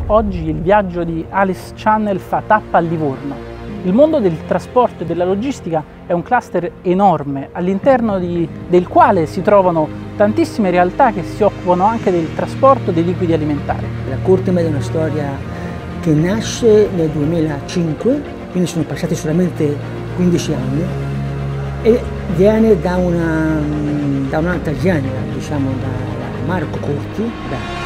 oggi il viaggio di Alice Channel fa tappa a Livorno. Il mondo del trasporto e della logistica è un cluster enorme, all'interno del quale si trovano tantissime realtà che si occupano anche del trasporto dei liquidi alimentari. La Cortemed è una storia che nasce nel 2005, quindi sono passati solamente 15 anni, e viene da un'altra azienda, diciamo da Marco Corti,